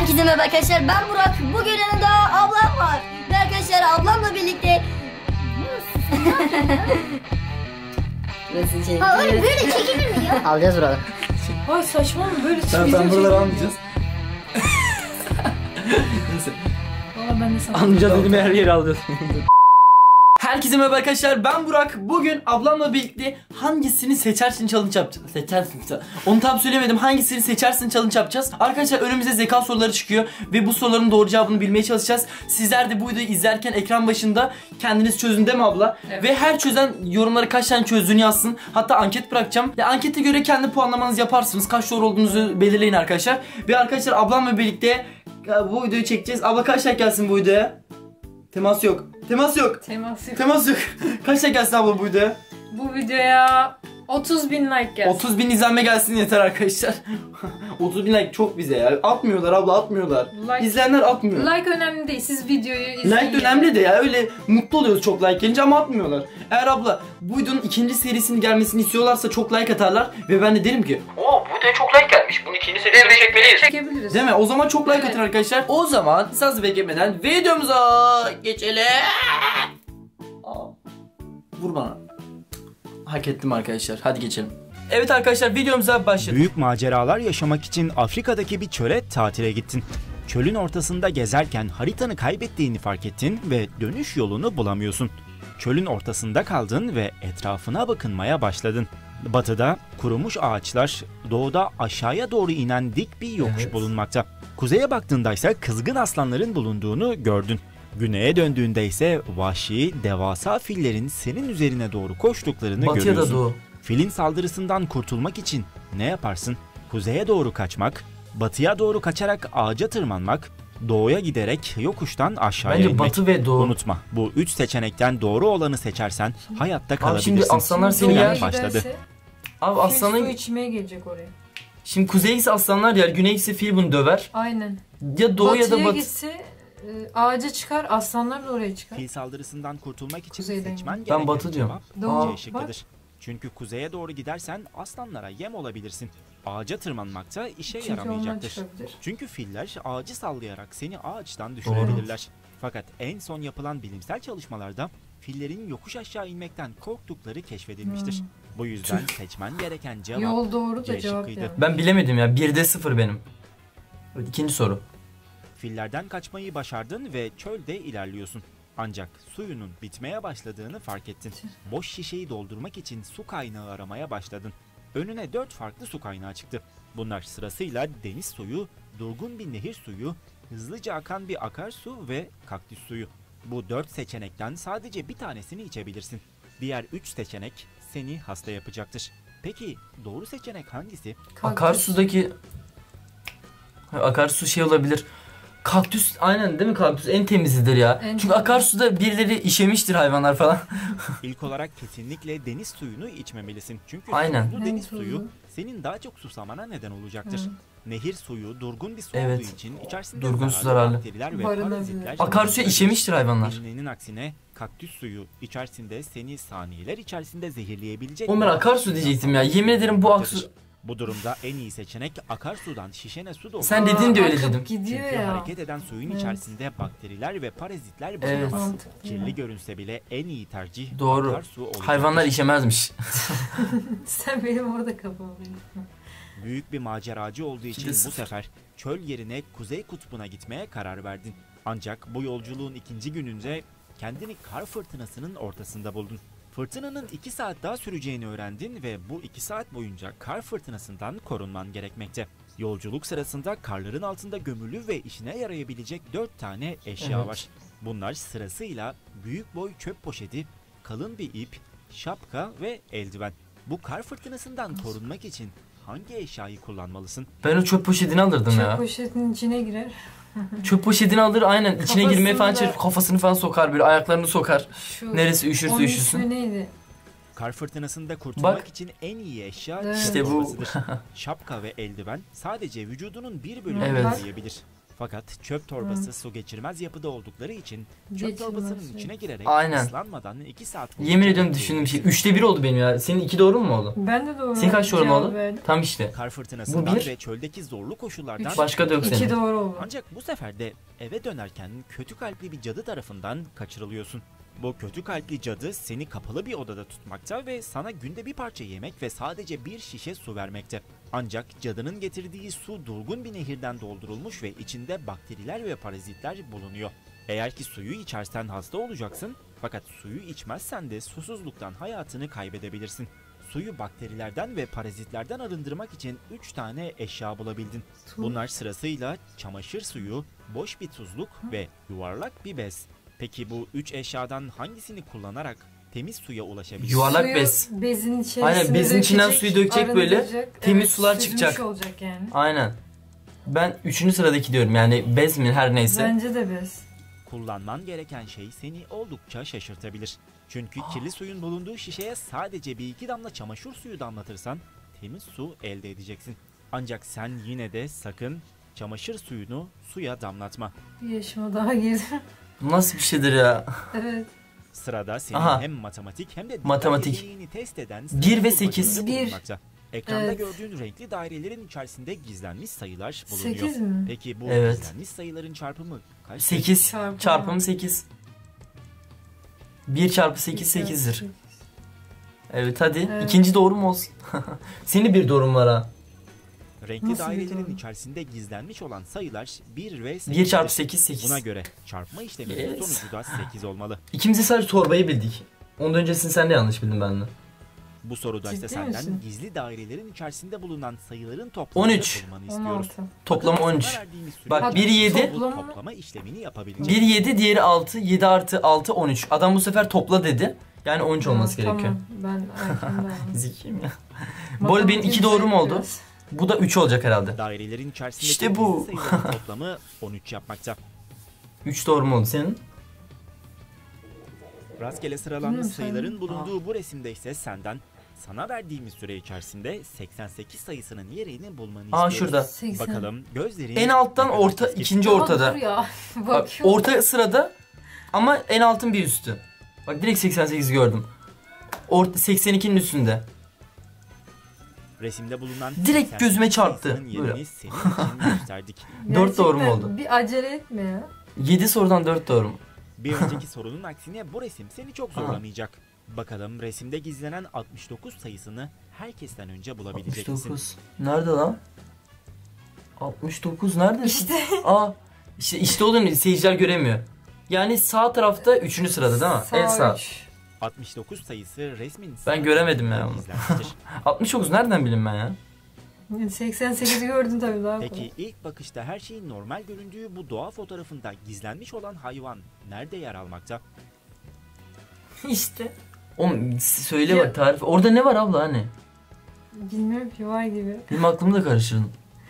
Herkese merhaba arkadaşlar, ben Burak. Bugün yanımda ablam var. Ve arkadaşlar ablamla birlikte nasıl Ha öyle böyle çekilir mi ya? alacağız buraları. Ay saçma mı böyle Sen buraları almayacağız. Neyse. Valla ben de sana. Almayacağız dedim, her yeri alacağız. Herkese merhaba arkadaşlar, ben Burak. Bugün ablamla birlikte hangisini seçersin challenge yapacağız. Onu tam söylemedim. Hangisini seçersin challenge yapacağız. Arkadaşlar önümüze zeka soruları çıkıyor ve bu soruların doğru cevabını bilmeye çalışacağız. Sizler de bu videoyu izlerken ekran başında kendiniz çözün, değil mi abla? Evet. Ve her çözen yorumlara kaç tane çözdüğünü yazsın. Hatta anket bırakacağım. Ya ankete göre kendi puanlamanızı yaparsınız. Kaç doğru olduğunuzu belirleyin arkadaşlar. Ve arkadaşlar ablamla birlikte bu videoyu çekeceğiz. Abla kaç like gelsin bu videoya? Temas yok. Temas yok. Temas yok. Kaç like gelsin abla bu videoya? Bu videoya 30.000 like gelsin. 30.000 izlenme gelsin yeter arkadaşlar. 30.000 like çok bize ya. Atmıyorlar abla, atmıyorlar. Like, İzleyenler atmıyor. Like önemli değil. Siz videoyu izleyin. Like önemli de ya. Öyle mutlu oluyoruz çok like gelince ama atmıyorlar. Eğer abla bu videonun ikinci serisinin gelmesini istiyorlarsa çok like atarlar ve ben de derim ki bu videoya çok like gelmiş. Bunun ikinci serisini çekmeliyiz. Çekebiliriz. Değil mi? O zaman çok like Evet. atın arkadaşlar. O zaman saz beklemeden videomuza geçelim. Vur bana. Hak ettim arkadaşlar. Hadi geçelim. Evet arkadaşlar, videomuza başlayalım. Büyük maceralar yaşamak için Afrika'daki bir çöle tatile gittin. Çölün ortasında gezerken haritanı kaybettiğini fark ettin ve dönüş yolunu bulamıyorsun. Çölün ortasında kaldın ve etrafına bakınmaya başladın. Batıda kurumuş ağaçlar, doğuda aşağıya doğru inen dik bir yokuş bulunmakta. Kuzeye baktığında ise kızgın aslanların bulunduğunu gördün. Güneye döndüğünde ise vahşi, devasa fillerin senin üzerine doğru koştuklarını Batıya görüyorsun. da doğu. Filin saldırısından kurtulmak için ne yaparsın? Kuzeye doğru kaçmak, batıya doğru kaçarak ağaca tırmanmak, doğuya giderek yokuştan aşağıya Bence inmek. batı ve doğu. Unutma, bu üç seçenekten doğru olanı seçersen hayatta kalabilirsin. şimdi aslanlar seni Süren yer. başladı. Abi Su aslanın... içmeye gelecek oraya. Şimdi kuzeye gitse aslanlar yer, güneye gitse fil bunu döver. Aynen. Ya doğu ya da Batıya batı. gitse ağaca çıkar, aslanlar da oraya çıkar. Fil saldırısından kurtulmak için Kuzeyden seçmen Ben gereken batı diyorum. cevap Doğu. C şıkkıdır. Çünkü kuzeye doğru gidersen aslanlara yem olabilirsin. Ağaca tırmanmakta işe Çünkü onlar yaramayacaktır. çıkabilir. Çünkü filler ağacı sallayarak seni ağaçtan düşürebilirler. Fakat en son yapılan bilimsel çalışmalarda fillerin yokuş aşağı inmekten korktukları keşfedilmiştir. Bu yüzden seçmen gereken cevap Yol doğru da C cevap şıkkıydı. yanlış. Ben bilemedim ya. 1'de 0 benim. Evet, ikinci soru. Fillerden kaçmayı başardın ve çölde ilerliyorsun. Ancak suyunun bitmeye başladığını fark ettin. Boş şişeyi doldurmak için su kaynağı aramaya başladın. Önüne 4 farklı su kaynağı çıktı. Bunlar sırasıyla deniz suyu, durgun bir nehir suyu, hızlıca akan bir akarsu ve kaktüs suyu. Bu 4 seçenekten sadece bir tanesini içebilirsin. Diğer 3 seçenek seni hasta yapacaktır. Peki doğru seçenek hangisi? Akarsudaki... Akarsu şey olabilir. Kaktüs, aynen değil mi, kaktüs en temizidir ya. Çünkü akarsuda birileri işemiştir, hayvanlar falan. İlk olarak kesinlikle deniz suyunu içmemelisin. Çünkü Aynen. tuzlu deniz Tuzlu. suyu senin daha çok susamana neden olacaktır. Nehir suyu durgun bir su Evet. olduğu için içerisinde Durgun su zararlı zararlı. bakteriler ve Barınabilir. parazitler. Akarsuya işemiştir hayvanlar. Bilinenin aksine kaktüs suyu içerisinde seni saniyeler içerisinde zehirleyebilecek. Oğlum ben akarsu diyecektim ya. Yemin ederim bu aksu... Bu durumda en iyi seçenek akarsudan şişene su doldur. Sen dedin de öyle akıp dedim. Gidiyor Çünkü ya. hareket eden suyun Evet. içerisinde bakteriler ve parazitler Evet. bulunamaz. Mantıklı. Kirli görünse bile en iyi tercih Doğru. akarsu olacaktır. Hayvanlar işemezmiş. Sen benim orada kafamı yiyorsun. Büyük bir maceracı olduğu için bu 2-0. sefer çöl yerine Kuzey Kutbu'na gitmeye karar verdin. Ancak bu yolculuğun ikinci gününde kendini kar fırtınasının ortasında buldun. Fırtınanın 2 saat daha süreceğini öğrendin ve bu 2 saat boyunca kar fırtınasından korunman gerekmekte. Yolculuk sırasında karların altında gömülü ve işine yarayabilecek 4 tane eşya Evet. var. Bunlar sırasıyla büyük boy çöp poşeti, kalın bir ip, şapka ve eldiven. Bu kar fırtınasından korunmak için hangi eşyayı kullanmalısın? Ben o çöp poşetini alırdım Çöp ya. poşetinin içine girer. Çöp poşetini alır, aynen içine girmeye falan Kafasını da- çalışır. Kafasını falan sokar, böyle ayaklarını sokar. Şu, Neresi üşürse onun üşüsün. ismi neydi? Kar fırtınasında kurtulmak Bak. için en iyi eşya Evet. İşte bu. torbasıdır. Şapka ve eldiven sadece vücudunun bir bölümünü Evet. koruyabilir. Fakat çöp torbası su geçirmez yapıda oldukları için çöp Geçirmez, torbasının evet. içine girerek Aynen. ıslanmadan 2 saat Yemin ediyorum düşündüğüm şey. 1'te 1 oldu benim ya. Senin 2 doğru mu oldu? Ben de doğru. Senin kaç doğru mu cevap oldu? verdim. Tam işte. Kar fırtınasından Bu bir. ve çöldeki zorlu koşullardan Üç. Başka da yok İki senin. doğru oldu. Ancak bu sefer de eve dönerken kötü kalpli bir cadı tarafından kaçırılıyorsun. Bu kötü kalpli cadı seni kapalı bir odada tutmakta ve sana günde bir parça yemek ve sadece bir şişe su vermekte. Ancak cadının getirdiği su durgun bir nehirden doldurulmuş ve içinde bakteriler ve parazitler bulunuyor. Eğer ki suyu içersen hasta olacaksın, fakat suyu içmezsen de susuzluktan hayatını kaybedebilirsin. Suyu bakterilerden ve parazitlerden arındırmak için 3 tane eşya bulabildin. Bunlar sırasıyla çamaşır suyu, boş bir tuzluk ve yuvarlak bir bez. Peki bu 3 eşyadan hangisini kullanarak temiz suya ulaşabilirsin? Yuvarlak Suyu bez. Bezin içerisine Aynen, bezin içinden dökecek, suyu dökecek böyle, arındıracak. temiz sular süzülmüş çıkacak. olacak yani. Aynen. Ben 3. sıradaki diyorum yani bez mi her neyse. Bence de bez. Kullanman gereken şey seni oldukça şaşırtabilir. Çünkü kirli suyun bulunduğu şişeye sadece bir iki damla çamaşır suyu damlatırsan temiz su elde edeceksin. Ancak sen yine de sakın çamaşır suyunu suya damlatma. Bir yaşıma daha girdim. Bu nasıl bir şeydir ya? Evet. Sırada senin Aha. hem matematik hem de dikkat Matematik. yeteneğini test eden 1 ve sayı 8. bulmacaları bulunmakta. Ekranda Evet. gördüğün renkli dairelerin içerisinde gizlenmiş sayılar bulunuyor. 8 mi? Peki bu Evet. gizlenmiş sayıların çarpımı kaç? 8 Çarpımı. çarpımı 8. 1 çarpı 8 8'dir. Evet hadi. Evet. İkinci doğru mu olsun? Senin bir doğrum var ha. Renkli Nasıl bir dairelerin doğru? içerisinde gizlenmiş olan sayılar 1 ve 8. 1 çarpı 8 8. Buna göre çarpma işleminin Yes. sonucu da 8 olmalı. İkimiz de sadece torbayı bildik. Ondan öncesini sen de yanlış bildin benimle. Bu soruda ise Ciddi senden misin? gizli dairelerin içerisinde bulunan sayıların toplamını 13. bulmanı istiyoruz. 16. Toplam Bakalım 13. sana verdiğimiz süre Bak, içinde biri 7. bu toplama işlemini yapabilecek. 1 7 diğeri 6. 7 artı 6 13. Adam bu sefer topla dedi. Yani 13 olması Tamam, gerekiyor. ben erken Zikiyim ya. Bu arada benim 2 doğrum oldu. Bu da 3 olacak herhalde. Dairelerin içerisindeki İşte bu. gizli sayıların toplamı 13 yapmakta. 3 doğrum oldu senin. Rastgele sıralanmış Bilmiyorum, sayıların bulunduğu bu resimde ise sana verdiğimiz süre içerisinde 88 sayısının yerini bulmanı Aa istiyoruz. şurada. 80. Bakalım gözlerin En alttan ne kadar orta keskin. ikinci Daha ortada. dur ya. Bak Bakıyorum. orta sırada ama en altın bir üstü. Bak direkt 88 gördüm. 82'nin üstünde. Resimde bulunan Direkt 88 gözüme çarptı. sayısının yerini Böyle. senin için gösterdik. 4 doğru mu Gerçekten oldu? Bir acele etme ya. 7 sorudan 4 doğru mu? Bir önceki sorunun aksine bu resim seni çok zorlamayacak. Bakalım resimde gizlenen 69 sayısını herkesten önce bulabilecek misin? 69. Nerede lan? 69 nerede? İşte. Aa işte olduğunu seyirciler göremiyor. Yani sağ tarafta 3. sırada değil mi? En sağ. 69 sayısı resmin Ben göremedim ya onu. gizlenmiştir. 69 nereden bileyim ben ya? 88'i gördün tabii daha Peki ilk bakışta her şeyin normal göründüğü bu doğa fotoğrafında gizlenmiş olan hayvan nerede yer almakta? İşte. Oğlum söyle Ya- bak tarif. Orada ne var abla hani? Bilmiyorum ki var gibi. Benim aklımı da karıştırdın.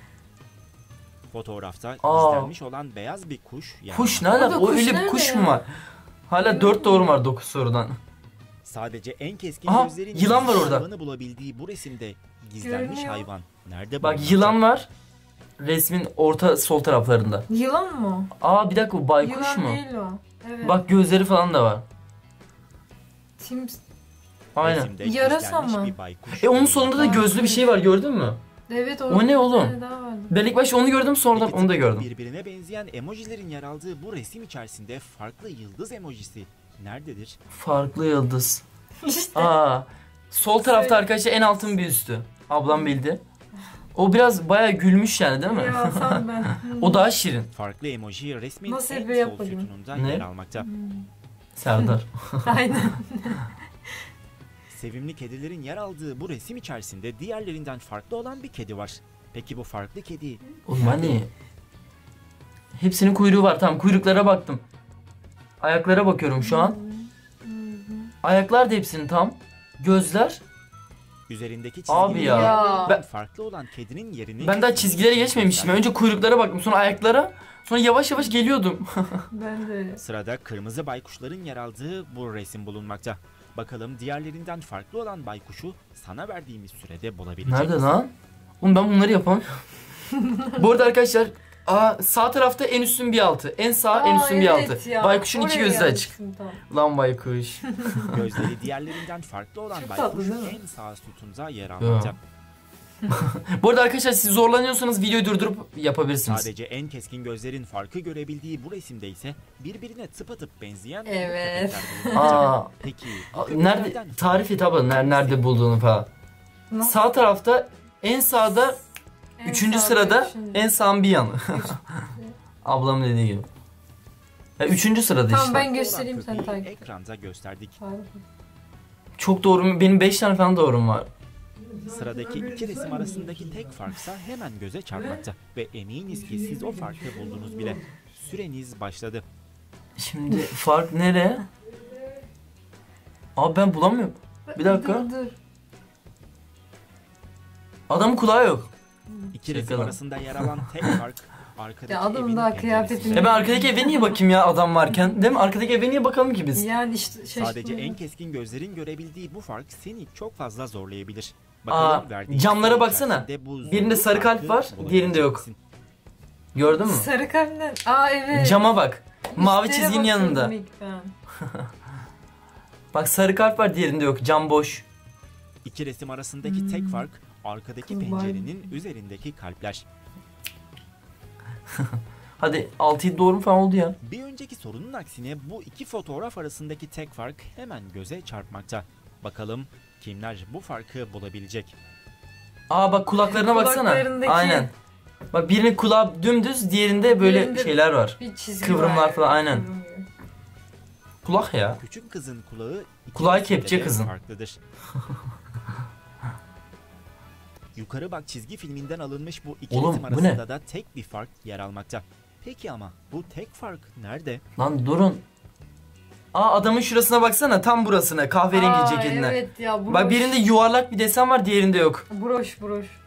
Fotoğrafta Aa. gizlenmiş olan beyaz bir kuş yer Kuş ne almakta. alaka? Orada O kuş öyle bir nerede kuş ya? mu var? Hala 4 doğru var 9 sorudan. Sadece en keskin Aha, gözlerin yılan var gizli orada. hayvanı bulabildiği bu resimde gizlenmiş Görünüyor. hayvan nerede Bak bulunmakta? yılan var. Resmin orta sol taraflarında. Yılan mı? Aa bir dakika bu baykuş Yılan mu? değil o. Evet. Bak gözleri falan da var. Tim... Aynen. Resimde Yarasa gizlenmiş mı? bir baykuş Onun sonunda da gözlü bir şey var gördün mü? Evet O ne oğlum? Bir tane daha vardı. Ben ilk başta onu gördüm sonradan İki onu da tıpkı gördüm. Birbirine benzeyen emojilerin yer aldığı bu resim içerisinde farklı yıldız emojisi nerededir? Farklı yıldız. İşte. Aa. Sol tarafta arkadaşlar en altın bir üstü. Ablam bildi. O biraz bayağı gülmüş yani değil mi? Ya sen ben. O daha şirin. Farklı emoji resmin Nasıl en yapıyor, sol yap bakayım. sütununda Ne? yer almakta. Serdar. Aynen. Sevimli kedilerin yer aldığı bu resim içerisinde diğerlerinden farklı olan bir kedi var. Peki bu farklı kedi Oğlum hani. Hepsinin kuyruğu var. Tamam kuyruklara baktım. Ayaklara bakıyorum şu an. Ayaklar da hepsinin tam. Gözler. üzerindeki Abi çizgilerin ya. birbirinden farklı olan kedinin yerini... Ben daha çizgilere geçmemiştim. Önce kuyruklara baktım sonra ayaklara. Sonra yavaş yavaş geliyordum. Ben de öyle. Sırada kırmızı baykuşların yer aldığı bu resim bulunmakta. Bakalım diğerlerinden farklı olan baykuşu sana verdiğimiz sürede bulabilecek Nerede misin? lan? Oğlum ben bunları yapamıyorum. Bu arada arkadaşlar Sağ tarafta en üstün bir altı. En sağ en üstün bir altı. Baykuşun iki gözü açık. Tamam. Lan baykuş. Gözleri diğerlerinden farklı olan Çok baykuş tatlı değil mi? en sağ sütunda yer almakta. Bu arada arkadaşlar siz zorlanıyorsanız videoyu durdurup yapabilirsiniz. Sadece en keskin gözlerin farkı görebildiği bu resimde ise birbirine tıpatıp benzeyen Evet. köpekler bulunmakta. Peki bu Nerede köpeklerden tarif et abla nerede bulduğunu falan. Nasıl? Sağ tarafta en sağda En üçüncü sağda, sırada üçüncü. en sağın bir yanı. Ablamın dediği gibi. Üçüncü sırada Tamam, işte. ben olan göstereyim, sen köpeği takip et. ekranda gösterdik. Çok doğru mu? Benim 5 tane falan doğrum var. Sıradaki iki resim arasındaki tek farksa hemen göze çarpmakta ve eminiz ki siz o farkı buldunuz bile. Süreniz başladı. Şimdi fark nere? Abi ben bulamıyorum. Bir dakika. Dur. Adamın kulağı yok. İki resim Şaka lan. arasında yer alan tek fark arkadaki Ya adamın evin daha penceresi. kıyafetini- Ben arkadaki eve niye bakayım ya adam varken? Değil mi? Arkadaki eve niye bakalım ki biz? Yani işte şaşırdım. Sadece en keskin gözlerin görebildiği bu fark seni çok fazla zorlayabilir. verdiği camlara soru baksana. içerisinde bu Birinde zorlu sarı kalp farkı var, diğerinde yok. bulabileceksin. Gördün mü? Sarı kalpten. Evet. Cama bak. Mavi Üstlere çizginin bakıyordum yanında. ilk ben. Bak sarı kalp var, diğerinde yok. Cam boş. İki resim arasındaki tek fark arkadaki Kurban. pencerenin üzerindeki kalpler. Hadi 6-7 doğru mu falan oldu ya. Bir önceki sorunun aksine bu iki fotoğraf arasındaki tek fark hemen göze çarpmakta. Bakalım kimler bu farkı bulabilecek? Bak kulaklarına baksana. Kulaklarındaki- Aynen. Bak birinin kulağı dümdüz, diğerinde böyle Diğerinde şeyler var. Bir çizgi Kıvrımlar var. falan, aynen. Kıvrım gibi. Kulak ya. Küçük kızın kulağı iki Kulağı resimde kepçe de kızın. farklıdır. Yukarı Bak çizgi filminden alınmış bu iki Oğlum, resim bu ne? arasında da tek bir fark yer almakta. Peki ama bu tek fark nerede? Lan durun. Adamın şurasına baksana, tam burasına, kahverengi ceketine. Evet ya, broş. Bak birinde yuvarlak bir desen var, diğerinde yok. Broş.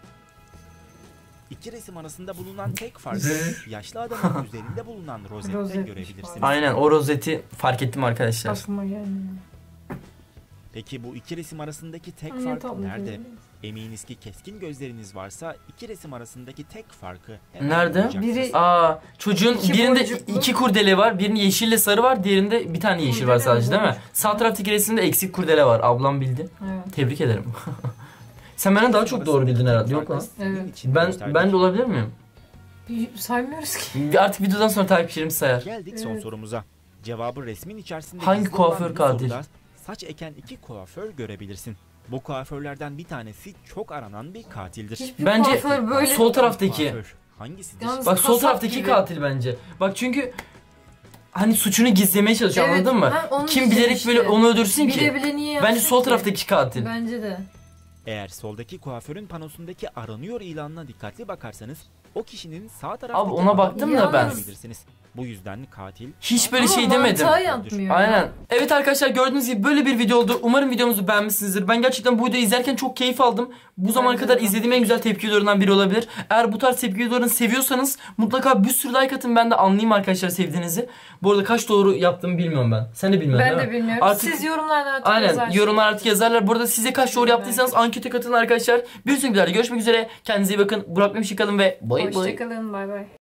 İki resim arasında bulunan tek farkı yaşlı adamın üzerinde bulunan rozette Rozetmiş görebilirsiniz. falan. Aynen, o rozeti fark ettim arkadaşlar. Aklıma gelmiyor. Peki bu iki resim arasındaki tek Ay, fark tatlı nerede? şey. Eminiz ki keskin gözleriniz varsa iki resim arasındaki tek farkı hemen Nerede? bulacaksınız. Biri- Çocuğun İki birinde boncuklu. 2 kurdele var. Birinin yeşille sarı var. Diğerinde bir tane yeşil var Kurdele sadece, değil mi? boncuk. Sağ taraftaki resimde eksik kurdele var. Ablam bildi. Evet. Tebrik ederim. Sen benden daha çok doğru bildin herhalde. Yok lan. Evet. Ben de olabilir miyim? Saymıyoruz ki. Artık videodan sonra takipçilerimiz sayar. Geldik son Evet. sorumuza. Cevabı resmin içerisinde Hangi gizli olan kuaför bu katil? soruda saç eken iki kuaför görebilirsin. Bu kuaförlerden bir tanesi çok aranan bir katildir. Hiçbir Bence kuaför böyle. sol taraftaki. Kuaför hangisidir? Yalnız Bak sol kasap taraftaki gibi. katil bence. Bak çünkü hani suçunu gizlemeye çalışıyor, Evet, anladın mı? ben onu Kim diyeceğim bilerek işte. böyle onu öldürsün ki? Bile bile niye yapsın Bence sol ki? taraftaki katil. Bence de. Eğer soldaki kuaförün panosundaki aranıyor ilanına dikkatli bakarsanız o kişinin sağ taraftaki Abi ona baktım da ben. görebilirsiniz. Bu yüzden katil Hiç böyle Ama şey demedim. mantığa yatmıyor. Aynen. Evet arkadaşlar, gördüğünüz gibi böyle bir video oldu. Umarım videomuzu beğenmişsinizdir. Ben gerçekten bu videoyu izlerken çok keyif aldım. Bu zamana Bence kadar de. izlediğim en güzel tepki videolarından biri olabilir. Eğer bu tarz tepki videolarını seviyorsanız mutlaka bir sürü like atın, ben de anlayayım arkadaşlar sevdiğinizi. Bu arada kaç doğru yaptığımı bilmiyorum ben. Sen de bilmiyorsun Ben değil de mi? bilmiyorum. Artık- Siz yorumlarda artık Aynen, yazarsınız. yorumlar artık yazarlar. Burada size kaç doğru Evet. yaptıysanız ankete katılın arkadaşlar. Bir sonraki videoda görüşmek üzere. Kendinize iyi bakın. Burak Memşik kalın ve bay bay. Hoşçakalın. Bay bay.